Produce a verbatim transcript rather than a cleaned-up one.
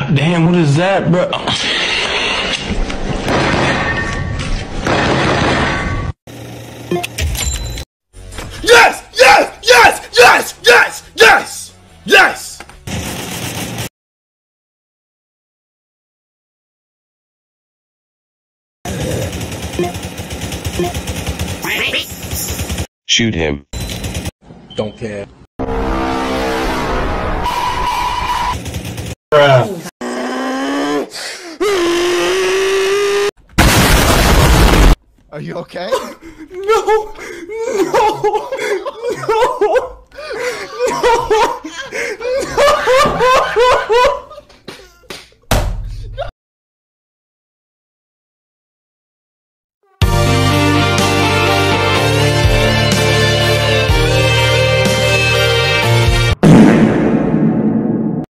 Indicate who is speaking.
Speaker 1: God damn, what is that, bro?
Speaker 2: Yes! Yes! Yes! Yes! Yes! Yes! Yes!
Speaker 3: Shoot him.
Speaker 2: Don't care.
Speaker 1: Bruh.
Speaker 4: Are you okay?
Speaker 2: No! No! No!